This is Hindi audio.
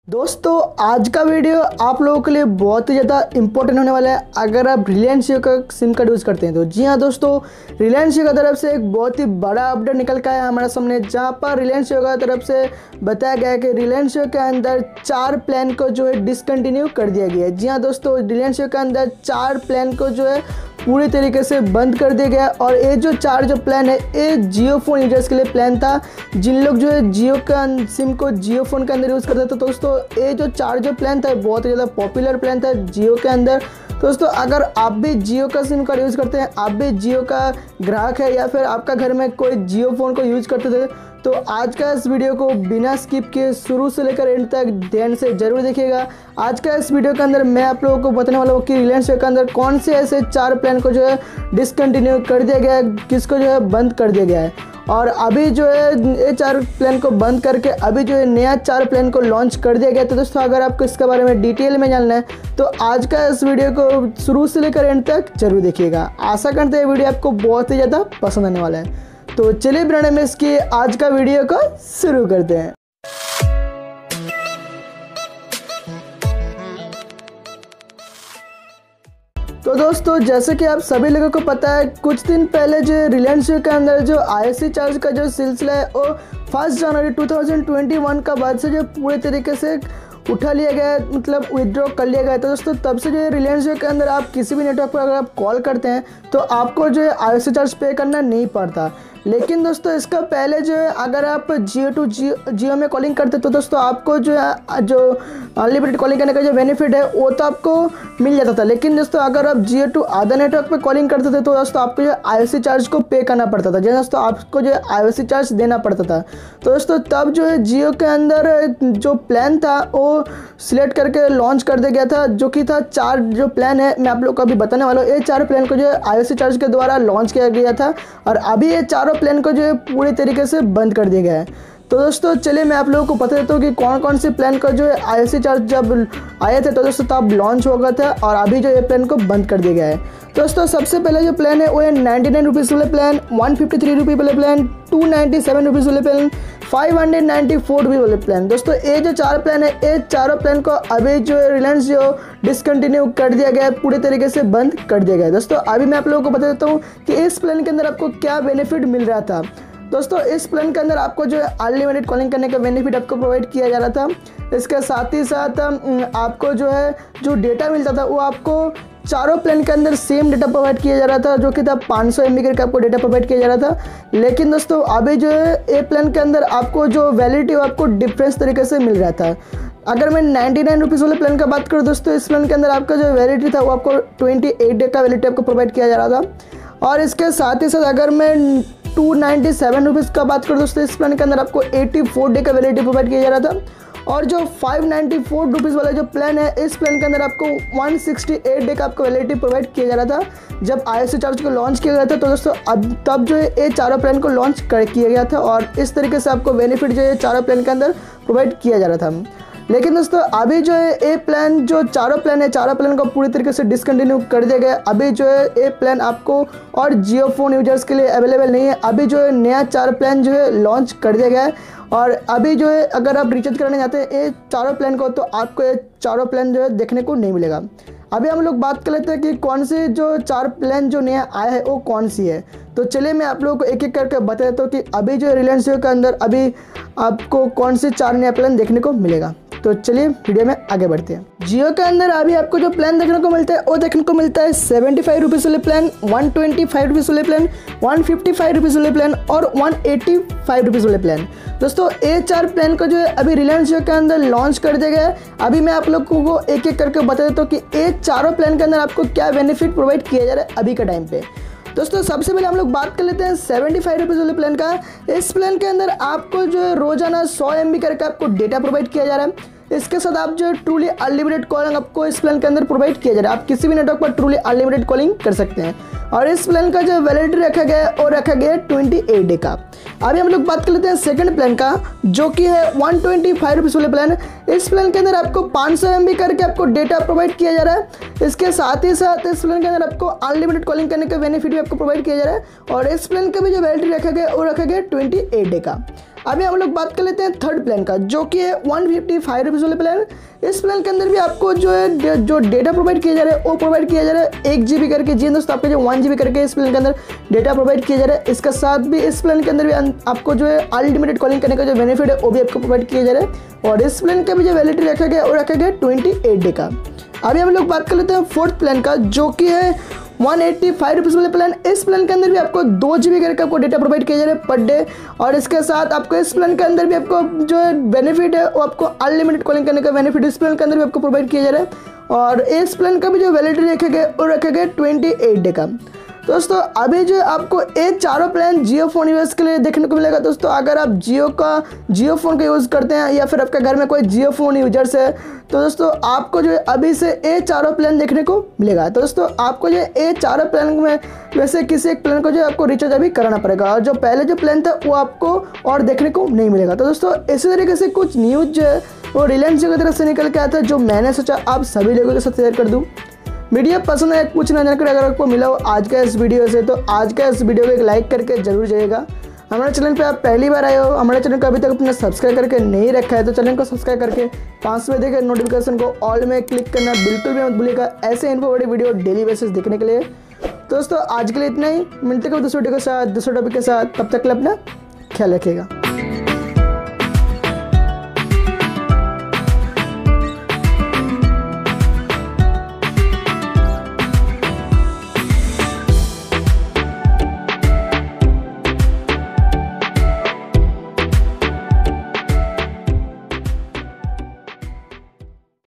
दोस्तों आज का वीडियो आप लोगों के लिए बहुत ही ज़्यादा इंपॉर्टेंट होने वाला है अगर आप रिलायंस जियो का सिम कार्ड यूज़ करते हैं तो। जी हाँ दोस्तों, रिलायंस जियो की तरफ से एक बहुत ही बड़ा अपडेट निकल के आया हमारे सामने, जहाँ पर रिलायंस जियो की तरफ से बताया गया है कि रिलायंस जियो के अंदर 4 प्लान को जो है डिसकंटिन्यू कर दिया गया है। जी हाँ दोस्तों, रिलायंस जियो के अंदर 4 प्लान को जो है पूरी तरीके से बंद कर दिया गया। और ये जो 4 प्लान है ये जियो फ़ोन यूजर्स के लिए प्लान था, जिन लोग जो है जियो का सिम को जियो फ़ोन के अंदर यूज़ करते थे। तो दोस्तों ये जो 4 प्लान था बहुत ही ज़्यादा पॉपुलर प्लान था जियो के अंदर। दोस्तों अगर आप भी जियो का सिम कार्ड यूज़ करते हैं, आप भी जियो का ग्राहक है या फिर आपका घर में कोई जियो फ़ोन को यूज़ करते थे, तो आज का इस वीडियो को बिना स्किप किए शुरू से लेकर एंड तक ध्यान से जरूर देखिएगा। आज का इस वीडियो के अंदर मैं आप लोगों को बताने वाला हूँ कि रिलायंस जियो के अंदर कौन से ऐसे 4 प्लान को जो है डिसकंटिन्यू कर दिया गया है, किसको जो है बंद कर दिया गया है। और अभी जो है ये 4 प्लान को बंद करके अभी जो है नया 4 प्लान को लॉन्च कर दिया गया। तो दोस्तों अगर आपको इसके बारे में डिटेल में जानना है तो आज का इस वीडियो को शुरू से लेकर एंड तक जरूर देखिएगा। आशा करते हैं वीडियो आपको बहुत ही ज़्यादा पसंद आने वाला है। तो चलिए बिना मिस किए आज का वीडियो को शुरू करते हैं। तो दोस्तों जैसे कि आप सभी लोगों को पता है, कुछ दिन पहले जो रिलायंस जियो के अंदर जो आईएससी चार्ज का जो सिलसिला है वो 1 जनवरी 2021 का बाद से जो पूरे तरीके से उठा लिया गया है, मतलब विड्रॉ कर लिया गया है। तो दोस्तों तब से जो है रिलायंस जियो के अंदर आप किसी भी नेटवर्क पर अगर आप कॉल करते हैं तो आपको जो है आईएससी चार्ज पे करना नहीं पड़ता। लेकिन दोस्तों इसका पहले जो है अगर आप जियो टू जियो में कॉलिंग करते तो दोस्तों आपको जो है जो अनलिमिटेड कॉलिंग करने का जो बेनिफिट है वो तो आपको मिल जाता था। लेकिन दोस्तों अगर आप जियो टू अदर नेटवर्क पे कॉलिंग करते थे तो दोस्तों आपको जो आईओएससी चार्ज को पे करना पड़ता था, दोस्तों आपको जो आईओएससी चार्ज देना पड़ता था। तो दोस्तों तब जो है जियो के अंदर जो प्लान था वो सिलेक्ट करके लॉन्च कर दिया गया था, जो कि था 4 जो प्लान है मैं आप लोग को अभी बताने वाला हूँ। ये 4 प्लान को जो है आईओएससी चार्ज के द्वारा लॉन्च किया गया था और अभी ये 4 प्लान को जो है पूरी तरीके से बंद कर दिया गया है। तो दोस्तों चलिए मैं आप लोगों को बता देता हूँ कि कौन कौन से प्लान का जो है आईओएससी चार्ज जब आए थे तो दोस्तों तब लॉन्च हो गया था और अभी जो ये प्लान को बंद कर दिया गया है। दोस्तों सबसे पहले जो प्लान है वो है 99 रुपीज़ वाले प्लान, 153 रुपये वाले प्लान, 297 रुपीज़ वाले प्लान, 594 रुपये वाले प्लान। दोस्तों ये जो 4 प्लान है ये 4 प्लान को अभी जो है रिलायंस जियो डिसकंटिन्यू कर दिया गया है, पूरे तरीके से बंद कर दिया गया है। दोस्तों अभी मैं आप लोगों को बता देता हूँ कि इस प्लान के अंदर आपको क्या बेनिफिट मिल रहा था। दोस्तों इस प्लान के अंदर आपको जो है अनलिमिटेड कॉलिंग करने का बेनिफिट आपको प्रोवाइड किया जा रहा था। इसके साथ ही साथ आपको जो है जो डेटा मिलता था वो आपको 4 प्लान के अंदर सेम डेटा प्रोवाइड किया जा रहा था, जो कि था 500 MB करके आपको डेटा प्रोवाइड किया जा रहा था। लेकिन दोस्तों अभी जो है ए प्लान के अंदर आपको जो वैलिडिटी वो आपको डिफरेंस तरीके से मिल रहा था। अगर मैं 99 रुपीज़ वाले प्लान का बात करूँ दोस्तों, इस प्लान के अंदर आपका जो वैलिडिटी था वो आपको 28 डे का वैलिडिटी आपको प्रोवाइड किया जा रहा था। और इसके साथ ही साथ अगर मैं 297 रुपीज़ का बात करूँ दोस्तों, इस प्लान के अंदर आपको 84 डे का वैलिडिटी प्रोवाइड किया जा रहा था। और जो 594 रुपीज़ वाला जो प्लान है इस प्लान के अंदर आपको 168 डे का आपको वैलिडिटी प्रोवाइड किया जा रहा था जब आईओएससी चार्ज को लॉन्च किया गया था। तो दोस्तों अब तब जो है ये 4 प्लान को लॉन्च किया गया था और इस तरीके से आपको बेनिफिट जो है 4 प्लान के अंदर प्रोवाइड किया जा रहा था। लेकिन दोस्तों अभी जो है ये प्लान जो 4 प्लान है 4 प्लान को पूरी तरीके से डिसकंटिन्यू कर दिया गया। अभी जो है ये प्लान आपको और जियो फ़ोन यूजर्स के लिए अवेलेबल नहीं है। अभी जो है नया 4 प्लान जो है लॉन्च कर दिया गया है और अभी जो है अगर आप रिचार्ज कराने जाते हैं ये 4 प्लान को तो आपको ये 4 प्लान जो है देखने को नहीं मिलेगा। अभी हम लोग बात कर लेते हैं कि कौन सी जो 4 प्लान जो नया आया है वो कौन सी है। तो चलिए मैं आप लोगों को एक एक करके बता देता हूँ कि अभी जो रिलायंस जियो के अंदर अभी आपको कौन से 4 नया प्लान देखने को मिलेगा। तो चलिए वीडियो में आगे बढ़ते हैं। जियो के अंदर अभी आपको जो प्लान देखने को मिलता है वो देखने को मिलता है 75 रुपीज़ वाले प्लान, 125 रुपीज़ वाले प्लान, 155 रुपीज़ वाले प्लान और 185 रुपीज़ वाले प्लान। दोस्तों ये 4 प्लान को जो है अभी रिलायंस जियो के अंदर लॉन्च कर दिया गया है। अभी मैं आप लोगों को एक एक करके बता देता हूँ कि ये 4 प्लान के अंदर आपको क्या बेनिफिट प्रोवाइड किया जा रहा है अभी के टाइम पे। दोस्तों सबसे पहले हम लोग बात कर लेते हैं 75 रुपीज़ वाले प्लान का। इस प्लान के अंदर आपको जो है रोजाना 100 MB करके आपको डेटा प्रोवाइड किया जा रहा है। इसके साथ आप जो है ट्रूली अनलिमिटेड कॉलिंग आपको इस प्लान के अंदर प्रोवाइड किया जा रहा है। आप किसी भी नेटवर्क पर ट्रूली अनलिमिटेड कॉलिंग कर सकते हैं और इस प्लान का जो वैलिडिटी रखा गया है और रखा गया है 28 डे का। अभी हम लोग बात कर लेते हैं सेकंड प्लान का, जो कि है 125 रुपीज़ वाले प्लान। इस प्लान के अंदर आपको 500 MB करके आपको डेटा प्रोवाइड किया जा रहा है। इसके साथ ही साथ इस प्लान के अंदर आपको अनलिमिटेड कॉलिंग करने का बेनिफिट भी आपको प्रोवाइड किया जा रहा है और इस प्लान का भी जो वैलिडिटी रखा गया है वो रखा गया है 28 डे का। अभी हम लोग बात कर लेते हैं थर्ड प्लान का, जो कि है 155 रुपीज़ वाले प्लान। इस प्लान के अंदर भी आपको जो है जो डेटा प्रोवाइड किया जा रहा है वो प्रोवाइड किया जा रहा है 1 GB करके। जी दोस्तों, आपको जो 1 GB करके इस प्लान के अंदर डेटा प्रोवाइड किया जा रहा है। इसके साथ भी इस प्लान के अंदर भी आपको जो है अनलिमिटेड कॉलिंग करने का जो बेनिफिट है वो भी आपको प्रोवाइड किया जा रहा है। और इस प्लान का भी जो वैलिडिटी रखा गया वो रखा गया 28 डे का। अभी हम लोग बात कर लेते हैं फोर्थ प्लान का, जो कि है 185 रुपीज़ वाले प्लान। इस प्लान के अंदर भी आपको 2 GB करके आपको डेटा प्रोवाइड किया जा रहा है पर डे। और इसके साथ आपको इस प्लान के अंदर भी आपको जो है बेनिफिट है वो आपको अनलिमिटेड कॉलिंग करने का बेनिफिट इस प्लान के अंदर भी आपको प्रोवाइड किया जा रहा है। और इस प्लान का भी जो वैलिडिटी रखा गया वो रखा गया 28 डे का। दोस्तों अभी जो आपको ये चारों प्लान जियो फ़ोन यूज़ के लिए देखने को मिलेगा। दोस्तों अगर आप जियो फ़ोन का यूज़ करते हैं या फिर आपके घर में कोई जियो फ़ोन यूजर्स है तो दोस्तों आपको जो है अभी से ये चारों प्लान देखने को मिलेगा। तो दोस्तों आपको जो ये चारों प्लान में वैसे किसी एक प्लान को जो आपको रिचार्ज अभी कराना पड़ेगा, और जो पहले जो प्लान था वो आपको और देखने को नहीं मिलेगा। तो दोस्तों इसी तरीके से कुछ न्यूज़ जो है वो रिलायंस की तरफ से निकल के आता है, जो मैंने सोचा आप सभी लोगों के साथ शेयर कर दूँ। वीडियो पसंद है कुछ ना जानकर अगर आपको मिला हो आज का इस वीडियो से, तो आज का इस वीडियो को एक लाइक करके जरूर जाइएगा। हमारे चैनल पे आप पहली बार आए हो, हमारे चैनल को अभी तक अपने सब्सक्राइब करके नहीं रखा है तो चैनल को सब्सक्राइब करके पास में देखे नोटिफिकेशन को ऑल में क्लिक करना बिल्कुल भी मत भूलिएगा, ऐसे इन्फो बड़ी वीडियो डेली बेसिस देखने के लिए। दोस्तों आज के लिए इतना ही, मिलते हैं दूसरे वीडियो के साथ दूसरे टॉपिक के साथ, तब तक के लिए अपना ख्याल रखिएगा।